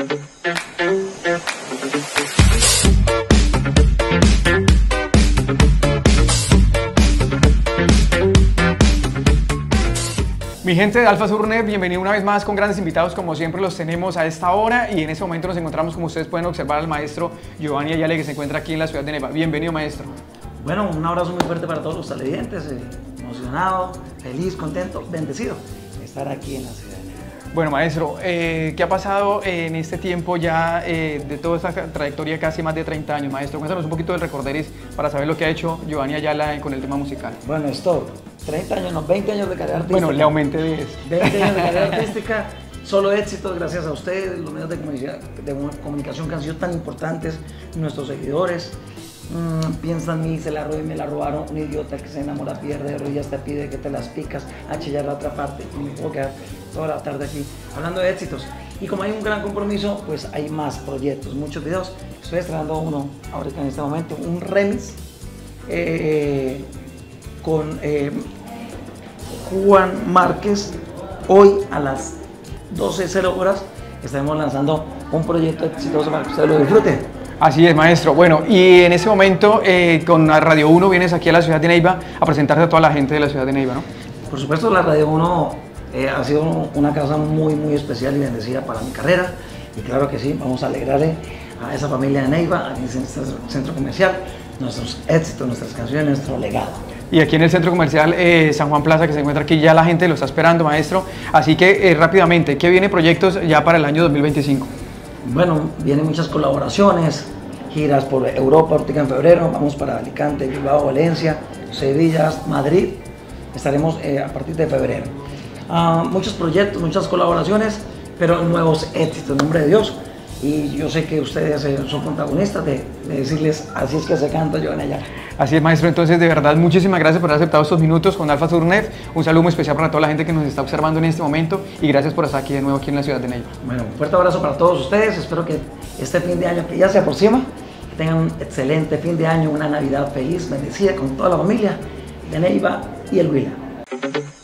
Mi gente de Alfa Sur Net, bienvenido una vez más con grandes invitados como siempre los tenemos a esta hora y en este momento nos encontramos, como ustedes pueden observar, al maestro Giovanni Ayala, que se encuentra aquí en la ciudad de Neiva. Bienvenido, maestro. Bueno, un abrazo muy fuerte para todos los televidentes, emocionado, feliz, contento, bendecido de estar aquí en la ciudad de Neiva. Bueno, maestro, ¿qué ha pasado en este tiempo ya de toda esta trayectoria, casi más de 30 años, maestro? Cuéntanos un poquito del recorderis para saber lo que ha hecho Giovanni Ayala con el tema musical. Bueno, esto, 30 años, no, 20 años de carrera artística. Bueno, le aumenté 10. 20 años de carrera artística, solo éxitos gracias a ustedes, los medios de comunicación que han sido tan importantes, nuestros seguidores. Piensa en mí, se la robé y me la robaron, un idiota que se enamora pierde, de rodillas te pide que te las picas, a chillar la otra parte y me puedo quedar toda la tarde aquí hablando de éxitos. Y como hay un gran compromiso, pues hay más proyectos, muchos videos. Estoy estrenando uno ahorita en este momento, un remix con Juan Márquez. Hoy a las 12:00 estaremos lanzando un proyecto exitoso para que ustedes lo disfruten. Así es, maestro. Bueno, y en ese momento con la Radio 1 vienes aquí a la ciudad de Neiva a presentarte a toda la gente de la ciudad de Neiva, ¿no? Por supuesto, la Radio 1 ha sido una casa muy especial y bendecida para mi carrera. Y claro que sí, vamos a alegrarle a esa familia de Neiva, a ese centro comercial, nuestros éxitos, nuestras canciones, nuestro legado. Y aquí en el centro comercial San Juan Plaza, que se encuentra aquí, ya la gente lo está esperando, maestro. Así que rápidamente, ¿qué viene proyectos ya para el año 2025? Bueno, vienen muchas colaboraciones, giras por Europa, ahorita en febrero, vamos para Alicante, Bilbao, Valencia, Sevilla, Madrid, estaremos a partir de febrero. Muchos proyectos, muchas colaboraciones, pero nuevos éxitos, en nombre de Dios. Y yo sé que ustedes son protagonistas de decirles, así es que se canta Giovanni Ayala. Así es, maestro. Entonces, de verdad, muchísimas gracias por haber aceptado estos minutos con Alfa Sur Net. Un saludo muy especial para toda la gente que nos está observando en este momento y gracias por estar aquí de nuevo aquí en la ciudad de Neiva. Bueno, un fuerte abrazo para todos ustedes. Espero que este fin de año que ya se aproxima, que tengan un excelente fin de año, una Navidad feliz, bendecida con toda la familia de Neiva y el Huila.